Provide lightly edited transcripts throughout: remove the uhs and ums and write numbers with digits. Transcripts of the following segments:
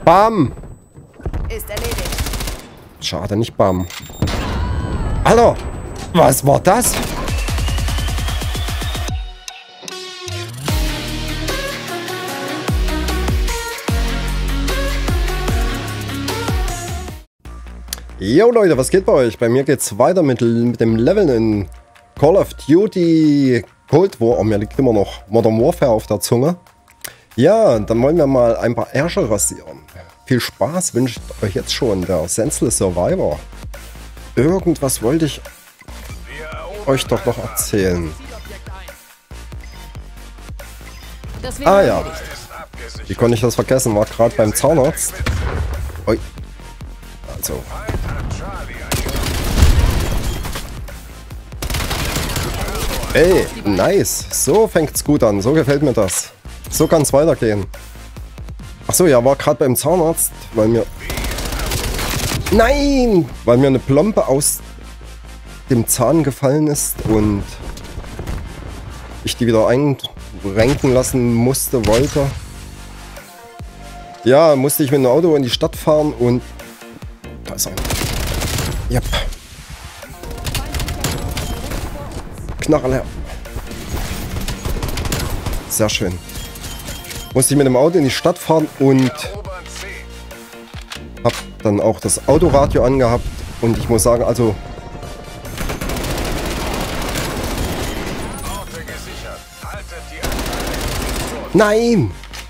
Bam! Ist erledigt. Schade, nicht Bam. Alter! Was war das? Jo Leute, was geht bei euch? Bei mir geht's weiter mit dem Leveln in Call of Duty Cold War. Oh, mir liegt immer noch Modern Warfare auf der Zunge. Ja, dann wollen wir mal ein paar Ärsche rasieren. Viel Spaß wünscht euch jetzt schon der Senseless Survivor. Irgendwas wollte ich euch doch noch erzählen. Ah ja. Wie konnte ich das vergessen? War gerade beim Zahnarzt. Ui. Also. Ey, nice. So fängt's gut an. So gefällt mir das. So kann's weitergehen. Achso, ja, war gerade beim Zahnarzt, weil mir... Nein! Weil mir eine Plombe aus dem Zahn gefallen ist und ich die wieder einrenken lassen wollte. Ja, musste ich mit dem Auto in die Stadt fahren und... Da ist er. Yep. Knarre. Sehr schön. Musste ich mit dem Auto in die Stadt fahren und hab dann auch das Autoradio angehabt und ich muss sagen, also nein!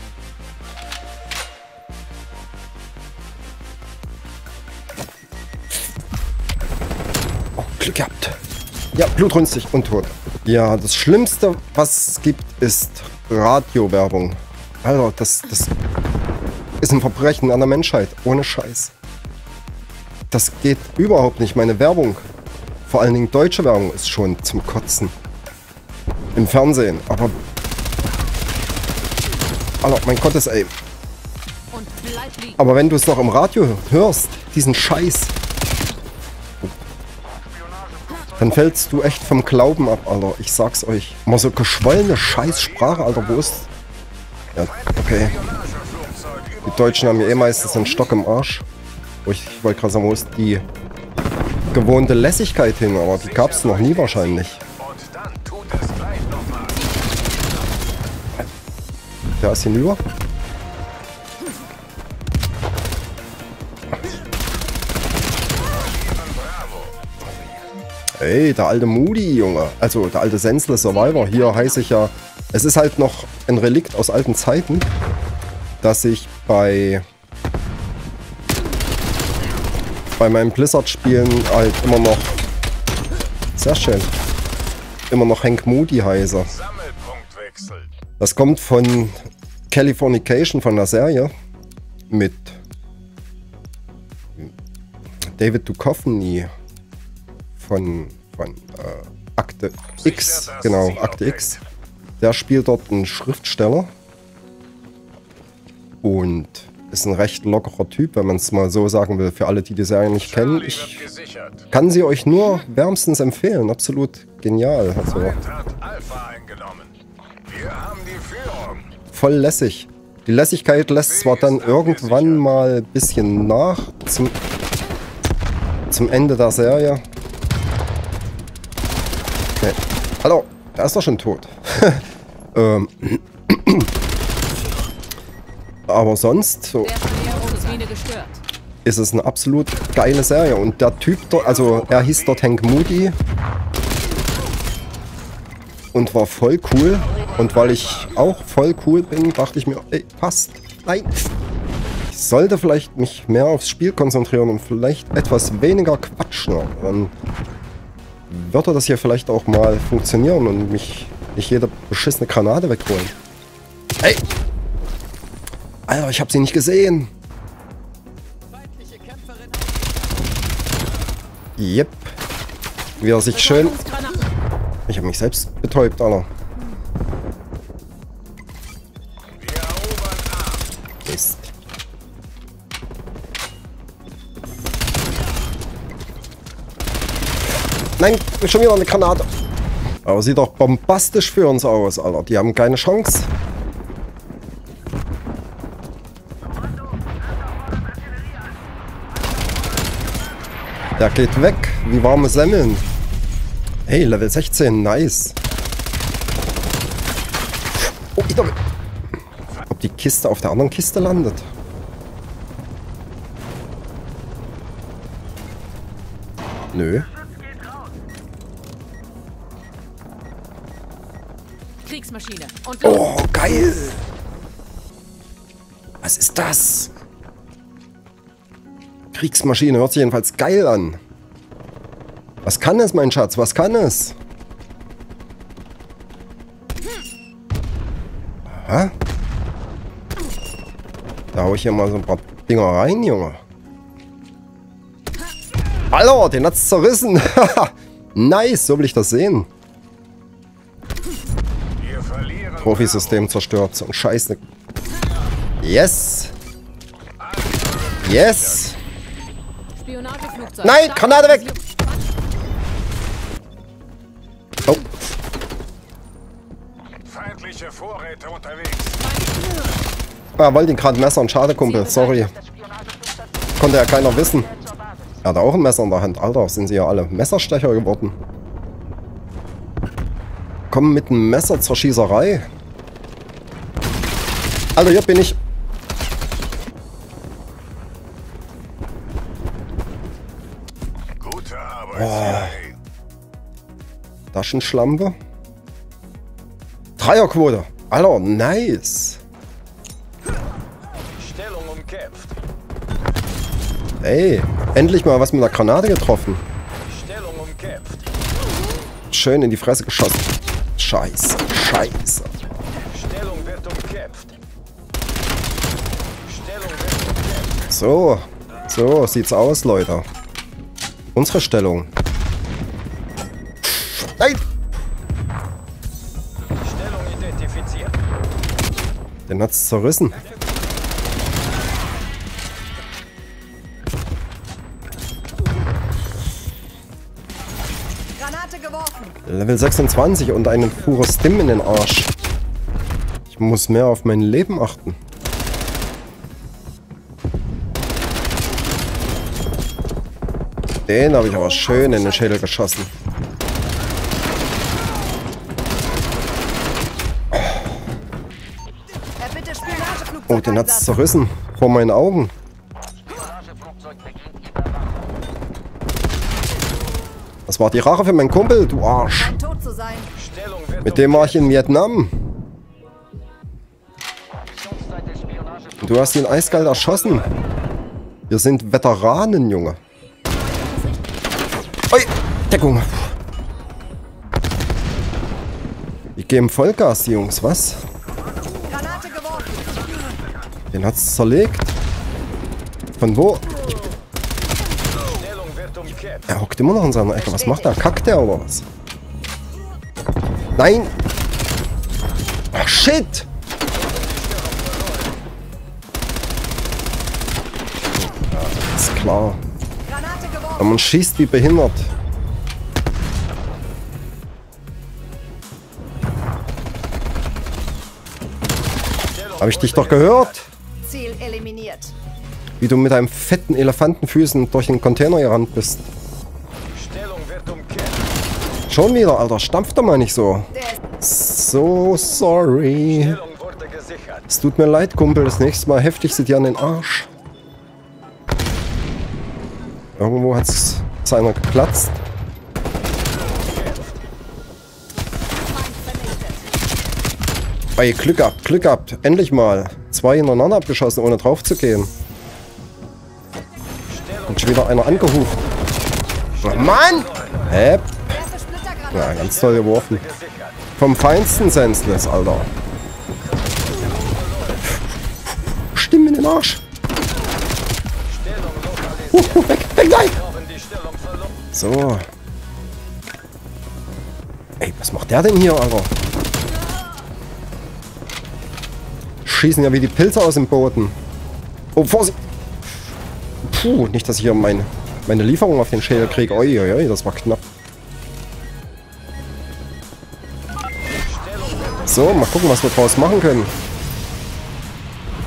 Oh, Glück gehabt. Ja, blutrünstig und tot. Ja, das Schlimmste, was es gibt, ist Radiowerbung. Alter, das ist ein Verbrechen an der Menschheit. Ohne Scheiß. Das geht überhaupt nicht. Meine Werbung, vor allen Dingen deutsche Werbung, ist schon zum Kotzen. Im Fernsehen. Aber... Alter, mein Gott, ey. Aber wenn du es noch im Radio hörst, diesen Scheiß, dann fällst du echt vom Glauben ab, Alter. Ich sag's euch. Mal so geschwollene Scheißsprache, Alter. Wo ist... Ja, okay. Die Deutschen haben ja eh meistens einen Stock im Arsch. Ich wollte gerade sagen, wo ist die gewohnte Lässigkeit hin? Aber die gab's noch nie wahrscheinlich. Der ist hinüber. Ey, der alte Moody, Junge. Also, der alte Senseless Survivor. Hier heiße ich ja... Es ist halt noch ein Relikt aus alten Zeiten, dass ich bei meinen Blizzard-Spielen halt immer noch... Sehr schön. Immer noch Hank Moody heiße. Das kommt von Californication, von der Serie. Mit David Duchovny. Von Akte X, genau, Akte X. Der spielt dort einen Schriftsteller und ist ein recht lockerer Typ, wenn man es mal so sagen will, für alle, die die Serie nicht kennen. Ich kann sie euch nur wärmstens empfehlen, absolut genial. Also, voll lässig. Die Lässigkeit lässt zwar dann irgendwann mal ein bisschen nach, zum Ende der Serie. Okay. Hallo, der ist doch schon tot. Aber sonst so ist es eine absolut geile Serie. Und der Typ dort, also er hieß dort Hank Moody und war voll cool. Und weil ich auch voll cool bin, dachte ich mir, ey, passt. Nein. Ich sollte vielleicht mich mehr aufs Spiel konzentrieren und vielleicht etwas weniger quatschen. Dann würde das hier vielleicht auch mal funktionieren und mich nicht jede beschissene Granate wegholen. Ey! Alter, ich hab sie nicht gesehen. Yep. Wie er sich schön... Ich habe mich selbst betäubt, Alter. Mist. Nein, schon wieder eine Granate. Aber sieht doch bombastisch für uns aus, Alter. Die haben keine Chance. Der geht weg, wie warme Semmeln. Hey, Level 16, nice. Oh, ich glaube... Ob die Kiste auf der anderen Kiste landet? Nö. Kriegsmaschine. Und los. Oh, geil. Was ist das? Kriegsmaschine hört sich jedenfalls geil an. Was kann es, mein Schatz? Was kann es? Aha. Da hau ich hier mal so ein paar Dinger rein, Junge. Alter, den hat's zerrissen. Nice, so will ich das sehen. Profi-System zerstört. So ein Scheiß. Yes. Yes. Nein, Granate weg. Oh. Feindliche Vorräte unterwegs. Ah, wollte ihn gerade Messern. Schade, Kumpel. Sorry. Konnte ja keiner wissen. Er hat auch ein Messer in der Hand. Alter, sind sie ja alle Messerstecher geworden. Kommen mit einem Messer zur Schießerei. Alter, hier bin ich. Gute Arbeit. Taschenschlampe. Dreierquote. Alter, nice. Stellung umkämpft. Ey, endlich mal was mit einer Granate getroffen. Stellung umkämpft. Schön in die Fresse geschossen. Scheiße, scheiße. Stellung wird umkämpft. Stellung wird umkämpft. So, so sieht's aus, Leute. Unsere Stellung. Nein! Stellung identifiziert. Den hat's zerrissen. Granate geworfen. Level 26 und einen pures Stim in den Arsch. Ich muss mehr auf mein Leben achten. Den habe ich aber schön in den Schädel geschossen. Bitte Spionageflugzeug. Oh, den hat's zerrissen. Vor meinen Augen. Das war die Rache für meinen Kumpel, du Arsch. Scheint tot zu sein. Stellung wird Mit dem war ich in Vietnam. Und du hast ihn eiskalt erschossen. Wir sind Veteranen, Junge. Ui, Deckung. Wir geben Vollgas, die Jungs, was? Granate geworfen. Den hat's zerlegt. Von wo? Stellung wird umkämpft. Er hockt immer noch in seiner Ecke. Was macht er? Kackt der oder was? Nein! Ach, shit! Ja, ist klar. Granate geworfen. Aber man schießt wie behindert. Habe ich dich doch gehört? Ziel eliminiert. Wie du mit deinem fetten Elefantenfüßen durch den Container gerannt bist. Stellung wird umkämpft. Schon wieder, Alter. Stampf doch mal nicht so. Der ist So sorry. Stellung wurde gesichert. Es tut mir leid, Kumpel. Das nächste Mal heftig sie dir an den Arsch. Irgendwo hat's seiner geplatzt. Ey, Glück gehabt, Glück gehabt. Endlich mal. 2 hintereinander abgeschossen, ohne drauf zu gehen. Und schon wieder einer angehuft. Oh Mann! Hä? erste Splittergranate. Ja, ganz toll geworfen. Vom feinsten Senseless, Alter. Stimme in den Arsch. Weg, weg, nein! Die Stellung verloren. So. Ey, was macht der denn hier, Alter? Schießen ja wie die Pilze aus dem Boden. Oh, Vorsicht! Puh, nicht, dass ich hier meine Lieferung auf den Schädel kriege. Oi, das war knapp. So, mal gucken, was wir draus machen können.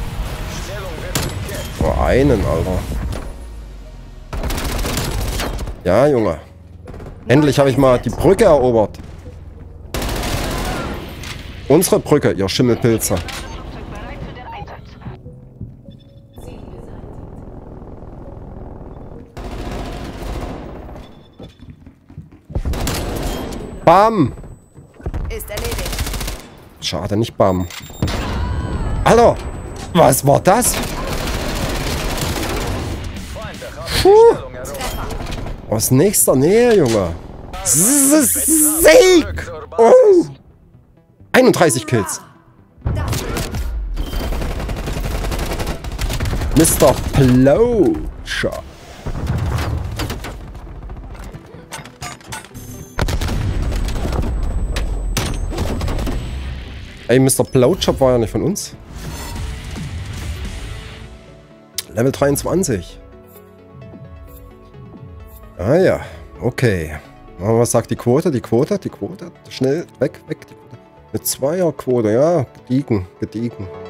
Oh, einen, Alter. Ja, Junge. Endlich habe ich mal die Brücke erobert. Unsere Brücke, ihr Schimmelpilze. Bam! Ist erledigt. Schade, nicht Bam. Alter! Was war das? Feinde haben die Stellung erobert. Aus nächster Nähe, Junge. Sieg! Oh! 31 Kills. Mr. Plowshop. Ey, Mr. Plowshop war ja nicht von uns. Level 23. Ah ja, okay. Was sagt die Quote? Die Quote? Schnell, weg, die Quote. Eine Zweierquote, ja, gediegen.